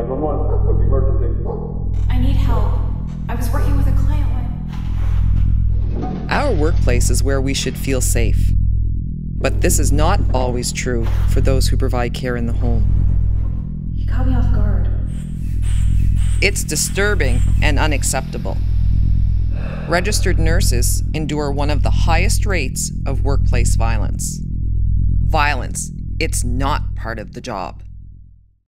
911. What's the emergency? I need help. I was working with a client when... Our workplace is where we should feel safe. But this is not always true for those who provide care in the home. He caught me off guard. It's disturbing and unacceptable. Registered nurses endure one of the highest rates of workplace violence. Violence, it's not part of the job.